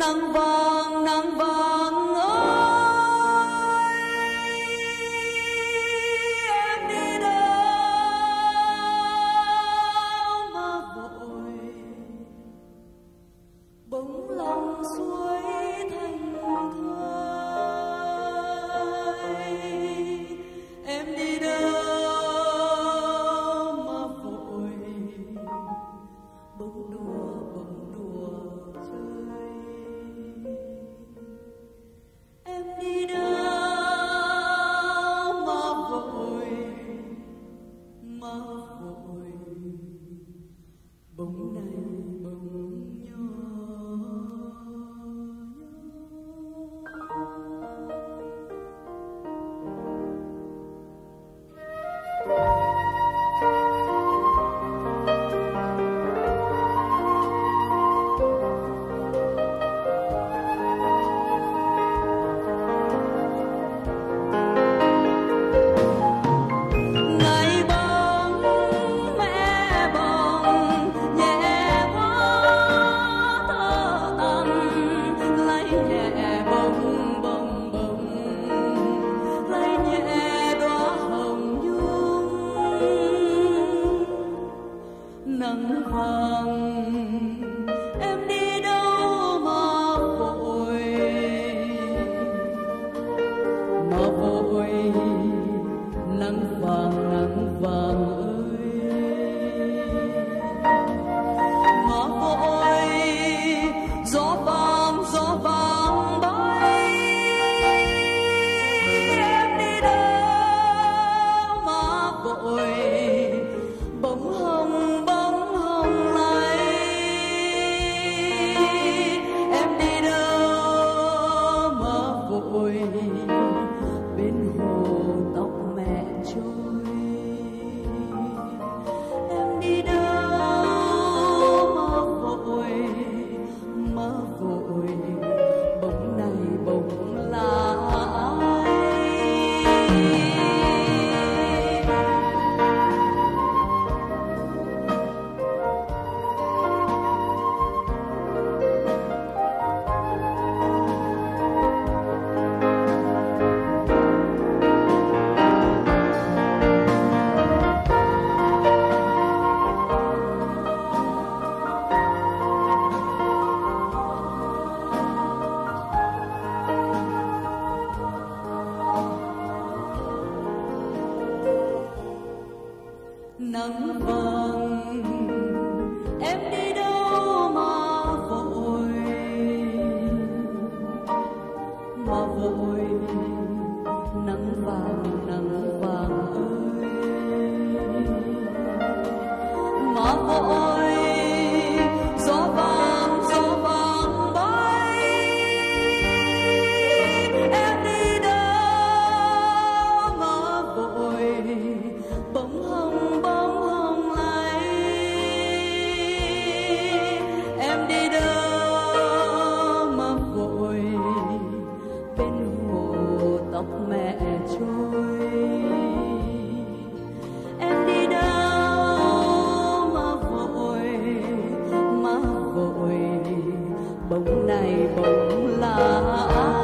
nắng vàng ơi, em đi đâu mà vội, bỗng lòng suối thành thơi. Em đi đâu mà vội, bỗng đùa chơi. Em đi đâu mà vội, bỗng này bỗng nhỏ. Ngày bóng mẹ bồng nhẹ quá thơ tầm, lấy nhẹ bồng bồng bồng, lấy nhẹ đóa hồng nhung. Nắng vàng em đi đâu mà vội, nắng vàng ơi, mà vội gió vàng bay. Em đi đâu mà vội, bông hồng lay. Em đi đâu mà vội, bên hồ tóc mẹ trôi. Em đi đâu mà vội, bỗng này bỗng lại. Nắng vàng em đi đâu mà vội, nắng vàng ơi, mà vội gió vàng bay. Em đi đâu mà vội, bỗng hồng lay. Em đi đâu mà vội, bên hồ tóc mẹ trôi. Em đi đâu mà vội, bỗng này bỗng lại.